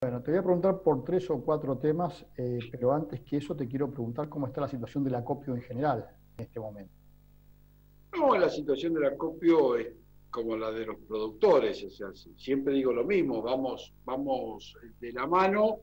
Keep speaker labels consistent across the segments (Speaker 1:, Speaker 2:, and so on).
Speaker 1: Bueno, te voy a preguntar por tres o cuatro temas, pero antes que eso te quiero preguntar cómo está la situación del acopio en general en este momento.
Speaker 2: No, la situación del acopio es como la de los productores, o sea, siempre digo lo mismo, vamos de la mano,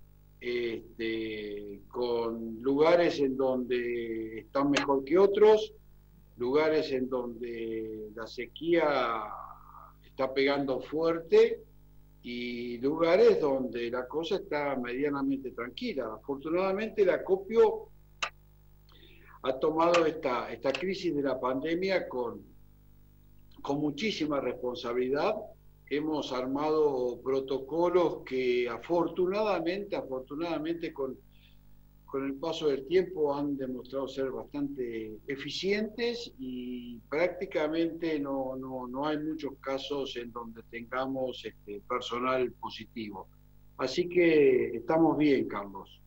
Speaker 2: con lugares en donde están mejor que otros, lugares en donde la sequía está pegando fuerte y lugares donde la cosa está medianamente tranquila. Afortunadamente el acopio ha tomado esta crisis de la pandemia con muchísima responsabilidad. Hemos armado protocolos que afortunadamente con el paso del tiempo han demostrado ser bastante eficientes y prácticamente no hay muchos casos en donde tengamos personal positivo. Así que estamos bien, Carlos.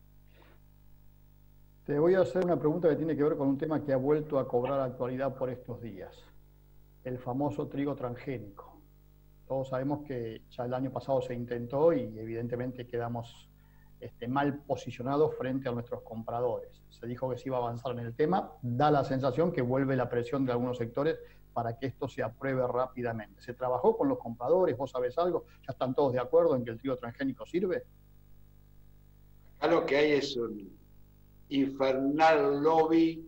Speaker 1: Te voy a hacer una pregunta que tiene que ver con un tema que ha vuelto a cobrar actualidad por estos días, el famoso trigo transgénico. Todos sabemos que ya el año pasado se intentó y evidentemente quedamos mal posicionados frente a nuestros compradores. Se dijo que se iba a avanzar en el tema, da la sensación que vuelve la presión de algunos sectores para que esto se apruebe rápidamente. ¿Se trabajó con los compradores? ¿Vos sabés algo? ¿Ya están todos de acuerdo en que el trigo transgénico sirve?
Speaker 2: Acá lo que hay es un infernal lobby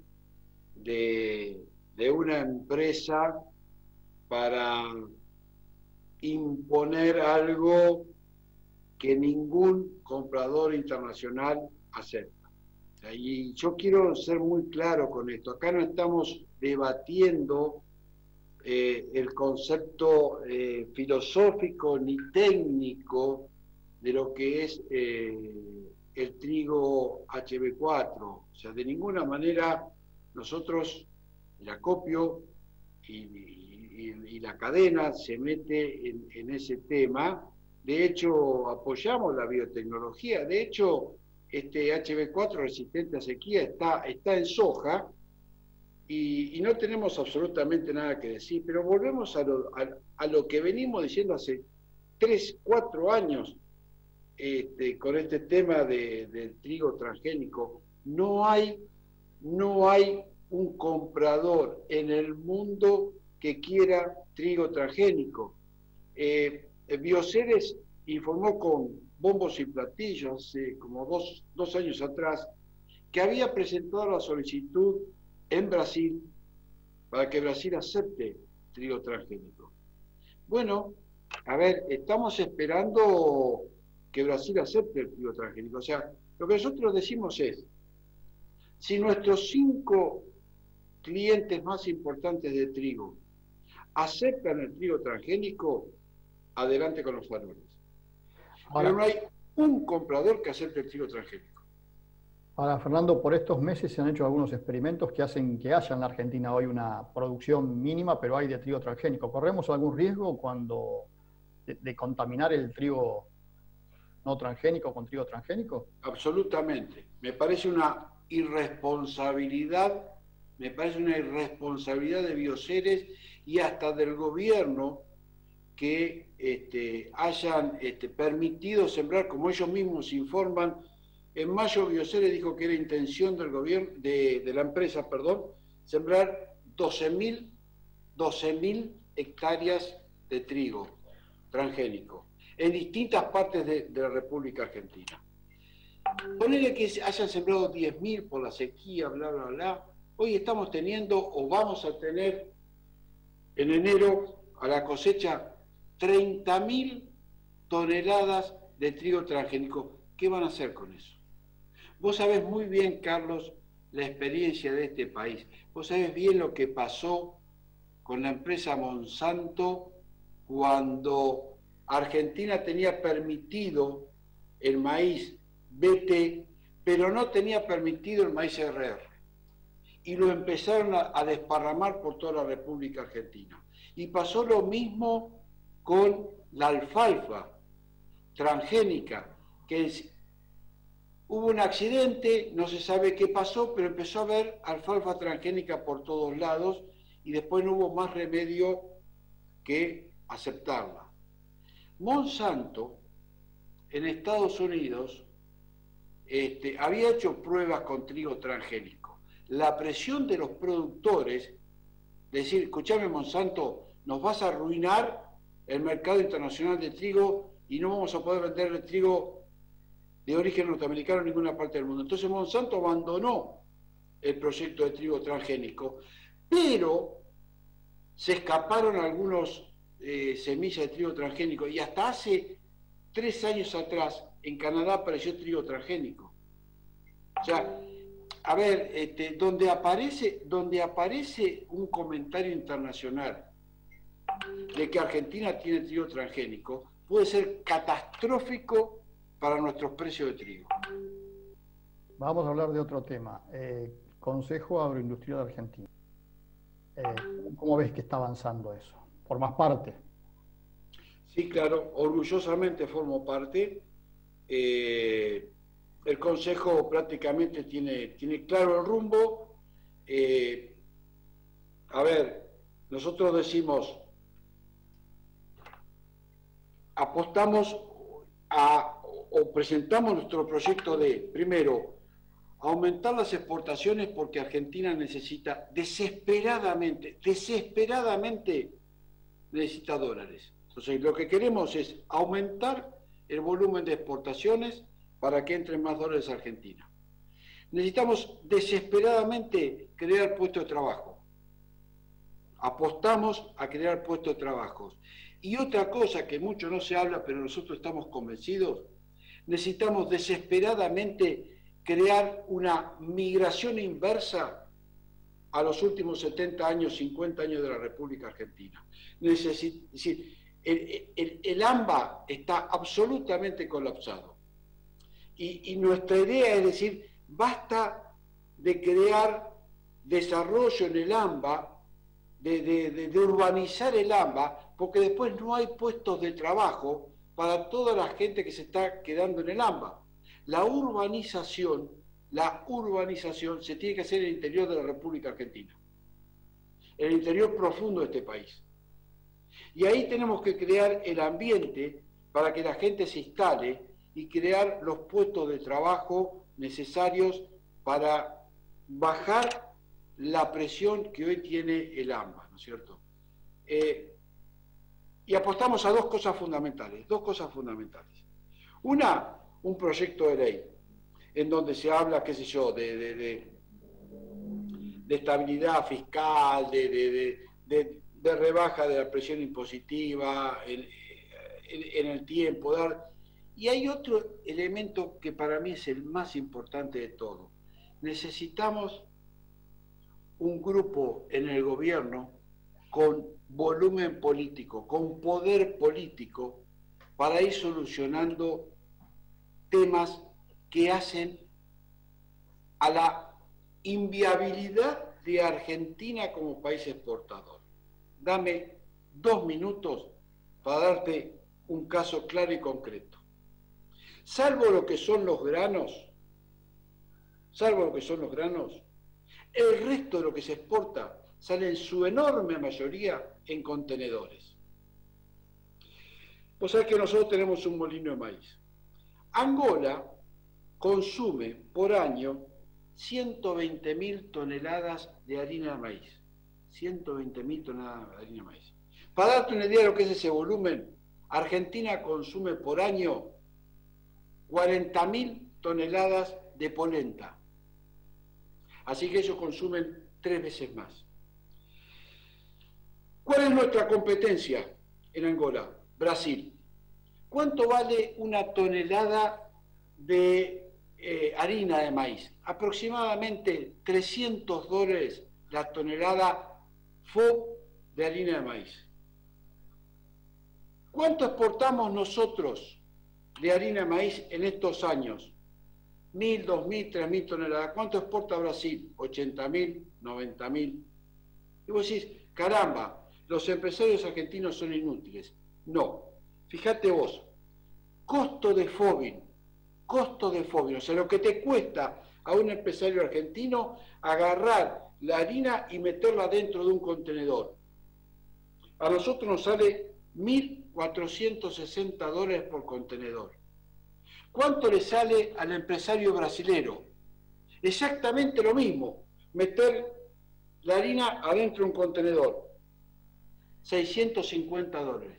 Speaker 2: de una empresa para imponer algo que ningún comprador internacional acepta. Y yo quiero ser muy claro con esto. Acá no estamos debatiendo el concepto filosófico ni técnico de lo que es el trigo HB4. O sea, de ninguna manera nosotros, el acopio y la cadena se mete en ese tema. De hecho, apoyamos la biotecnología. De hecho, este HB4 resistente a sequía está en soja y no tenemos absolutamente nada que decir, pero volvemos a lo que venimos diciendo hace 3, 4 años con este tema del trigo transgénico. No hay un comprador en el mundo que quiera trigo transgénico. Bioceres informó con bombos y platillos hace como dos años atrás que había presentado la solicitud en Brasil para que Brasil acepte trigo transgénico. Bueno, a ver, estamos esperando que Brasil acepte el trigo transgénico. O sea, lo que nosotros decimos es, si nuestros 5 clientes más importantes de trigo aceptan el trigo transgénico, adelante con los faroles. Pero
Speaker 1: Ahora,
Speaker 2: no hay un comprador que acepte el trigo transgénico.
Speaker 1: ahora, Fernando, por estos meses se han hecho algunos experimentos que hacen que haya en la Argentina hoy una producción mínima, pero hay de trigo transgénico. ¿Corremos algún riesgo de contaminar el trigo no transgénico con trigo transgénico?
Speaker 2: Absolutamente. Me parece una irresponsabilidad de Bioceres y hasta del gobierno que hayan permitido sembrar, como ellos mismos informan. En mayo Bioceres dijo que era intención del gobierno, de la empresa, perdón, sembrar 12.000 hectáreas de trigo transgénico en distintas partes de la República Argentina. Ponele que hayan sembrado 10.000 por la sequía, bla, bla, bla. Hoy estamos teniendo o vamos a tener en enero a la cosecha 30.000 toneladas de trigo transgénico. ¿Qué van a hacer con eso? Vos sabés muy bien, Carlos, la experiencia de este país. Vos sabés bien lo que pasó con la empresa Monsanto cuando Argentina tenía permitido el maíz BT, pero no tenía permitido el maíz RR. Y lo empezaron a desparramar por toda la República Argentina. Y pasó lo mismo con la alfalfa transgénica, que hubo un accidente, no se sabe qué pasó, pero empezó a haber alfalfa transgénica por todos lados y después no hubo más remedio que aceptarla. Monsanto en Estados Unidos había hecho pruebas con trigo transgénico. La presión de los productores, decir, escuchame Monsanto, nos vas a arruinar el mercado internacional de trigo y no vamos a poder vender el trigo de origen norteamericano en ninguna parte del mundo. Entonces Monsanto abandonó el proyecto de trigo transgénico, pero se escaparon algunos semillas de trigo transgénico y hasta hace 3 años atrás en Canadá apareció trigo transgénico. O sea, a ver, donde aparece un comentario internacional de que Argentina tiene trigo transgénico, puede ser catastrófico para nuestros precios de trigo.
Speaker 1: Vamos a hablar de otro tema. Consejo Agroindustrial de Argentina. ¿Cómo ves que está avanzando eso? ¿Formas parte?
Speaker 2: Sí, claro, orgullosamente formo parte. El Consejo prácticamente tiene claro el rumbo. A ver, nosotros decimos, apostamos o presentamos nuestro proyecto de, primero, aumentar las exportaciones porque Argentina necesita desesperadamente necesita dólares. Entonces lo que queremos es aumentar el volumen de exportaciones para que entren más dólares a Argentina. Necesitamos desesperadamente crear puestos de trabajo. Apostamos a crear puestos de trabajo. Y otra cosa que mucho no se habla, pero nosotros estamos convencidos, necesitamos desesperadamente crear una migración inversa a los últimos 70 años, 50 años de la República Argentina. Es decir, el AMBA está absolutamente colapsado. Y nuestra idea es decir, basta de crear desarrollo en el AMBA, de urbanizar el AMBA, porque después no hay puestos de trabajo para toda la gente que se está quedando en el AMBA. La urbanización se tiene que hacer en el interior de la República Argentina, en el interior profundo de este país. Y ahí tenemos que crear el ambiente para que la gente se instale y crear los puestos de trabajo necesarios para bajar la presión que hoy tiene el AMBA, ¿no es cierto? Y apostamos a dos cosas fundamentales. Una, un proyecto de ley en donde se habla, qué sé yo, de estabilidad fiscal, de rebaja de la presión impositiva en el tiempo. Y hay otro elemento que para mí es el más importante de todo. Necesitamos un grupo en el gobierno con volumen político, con poder político, para ir solucionando temas que hacen a la inviabilidad de Argentina como país exportador. Dame 2 minutos para darte un caso claro y concreto. Salvo lo que son los granos, el resto de lo que se exporta sale en su enorme mayoría en contenedores. Vos sabés que nosotros tenemos un molino de maíz. Angola consume por año 120.000 toneladas de harina de maíz. 120.000 toneladas de harina de maíz. Para darte una idea de lo que es ese volumen, Argentina consume por año 40.000 toneladas de polenta. Así que ellos consumen 3 veces más. ¿Cuál es nuestra competencia en Angola? Brasil. ¿Cuánto vale una tonelada de harina de maíz? Aproximadamente $300 la tonelada FOB de harina de maíz. ¿Cuánto exportamos nosotros de harina de maíz en estos años? 1.000, 2.000, 3.000 toneladas. ¿Cuánto exporta Brasil? 80.000, 90.000. Y vos decís, caramba, los empresarios argentinos son inútiles. No, fíjate vos, costo de FOBIN, o sea, lo que te cuesta a un empresario argentino agarrar la harina y meterla dentro de un contenedor. A nosotros nos sale $1.460 por contenedor. ¿Cuánto le sale al empresario brasilero? Exactamente lo mismo, meter la harina adentro de un contenedor. $650.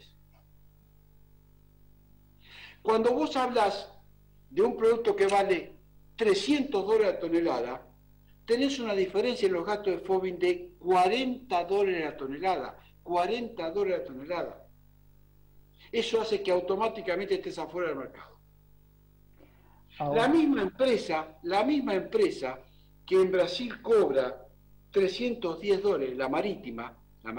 Speaker 2: Cuando vos hablas de un producto que vale $300 a tonelada, tenés una diferencia en los gastos de FOBIN de $40 a tonelada. $40 a tonelada. Eso hace que automáticamente estés afuera del mercado. Ahora, la misma empresa que en Brasil cobra $310, la marítima,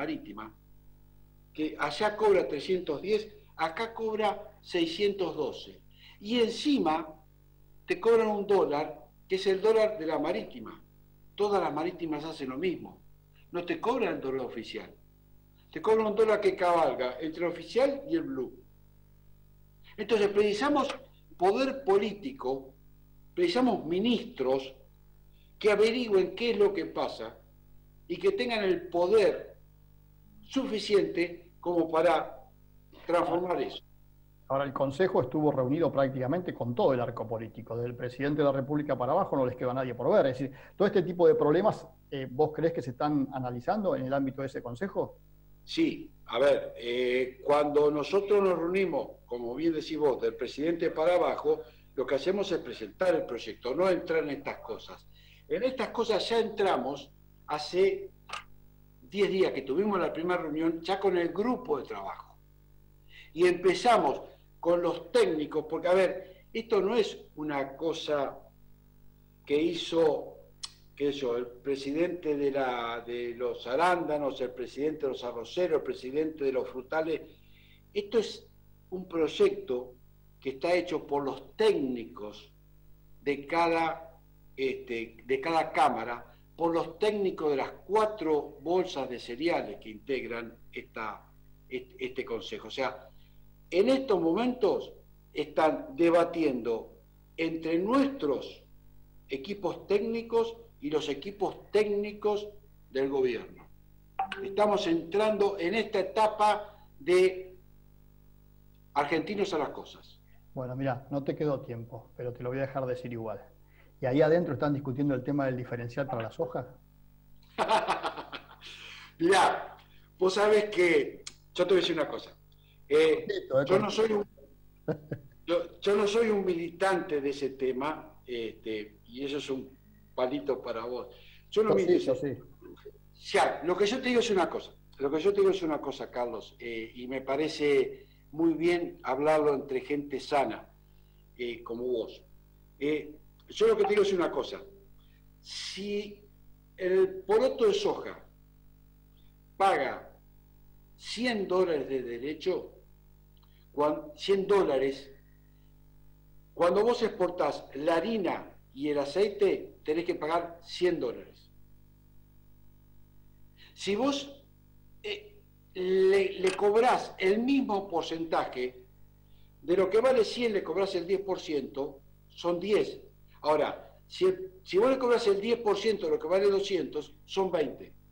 Speaker 2: que allá cobra 310, acá cobra 612. Y encima te cobran un dólar, que es el dólar de la marítima. Todas las marítimas hacen lo mismo. No te cobran el dólar oficial. Te cobran un dólar que cabalga entre el oficial y el blue. Entonces precisamos poder político, precisamos ministros que averigüen qué es lo que pasa y que tengan el poder suficiente como para transformar eso.
Speaker 1: Ahora, el Consejo estuvo reunido prácticamente con todo el arco político, desde el presidente de la República para abajo no les queda a nadie por ver. Es decir, todo este tipo de problemas, ¿vos creés que se están analizando en el ámbito de ese Consejo?
Speaker 2: Sí, a ver, cuando nosotros nos reunimos, como bien decís vos, del presidente para abajo, lo que hacemos es presentar el proyecto, no entrar en estas cosas. En estas cosas ya entramos hace 10 días que tuvimos la primera reunión, ya con el grupo de trabajo. Y empezamos con los técnicos, porque a ver, esto no es una cosa que hizo, qué sé yo, el presidente de los arándanos, el presidente de los arroceros, el presidente de los frutales. Esto es un proyecto que está hecho por los técnicos de cada cámara, por los técnicos de las 4 bolsas de cereales que integran este consejo. O sea, en estos momentos están debatiendo entre nuestros equipos técnicos y los equipos técnicos del gobierno. Estamos entrando en esta etapa de argentinos a las cosas.
Speaker 1: Bueno, mira, no te quedó tiempo, pero te lo voy a dejar decir igual. ¿Y ahí adentro están discutiendo el tema del diferencial para la soja?
Speaker 2: Mirá, vos sabés que, yo te voy a decir una cosa, yo no soy un militante de ese tema, y eso es un palito para vos. Yo no milito. Sí. Ya, lo que yo te digo es una cosa, Carlos, y me parece muy bien hablarlo entre gente sana, como vos. Yo lo que te digo es una cosa, si el poroto de soja paga $100 de derecho, $100, cuando vos exportás la harina y el aceite, tenés que pagar $100. Si vos le cobrás el mismo porcentaje, de lo que vale 100 le cobrás el 10%, son 10. Ahora, si vos le cobrás el 10% de lo que vale 200, son 20.